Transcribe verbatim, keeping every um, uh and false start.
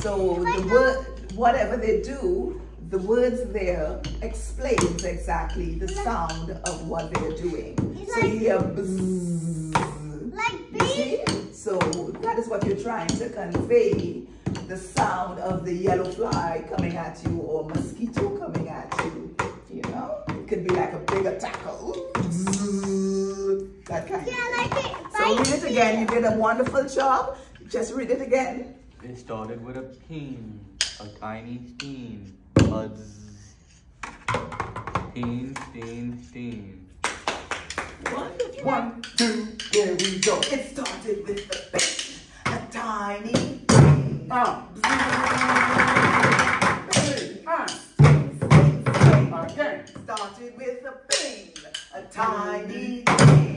So the word, whatever they do, the words there explains exactly the sound of what they're doing. So you hear bzzz. Like You see? So that is what you're trying to convey, the sound of the yellow fly coming at you or mosquito coming at you. You know? It could be like a big attacker. That kind Yeah, of thing. like it. So read it again. You did a wonderful job. Just read it again. It started with a ping, a tiny steen, buzz. Steen, steen, steen. Wonderful. One, two, there we go. It started with the bang, a tiny bang. Ah. Again. Started with a bang, a tiny bang.